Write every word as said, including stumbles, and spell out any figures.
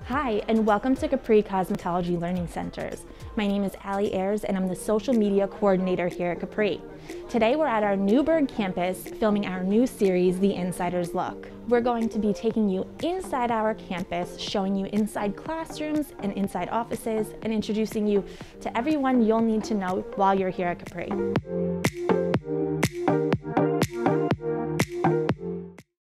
Hi, and welcome to Capri Cosmetology Learning Centers. My name is Allie Ayers, and I'm the social media coordinator here at Capri. Today we're at our Newburgh campus filming our new series, The Insider's Look. We're going to be taking you inside our campus, showing you inside classrooms and inside offices, and introducing you to everyone you'll need to know while you're here at Capri.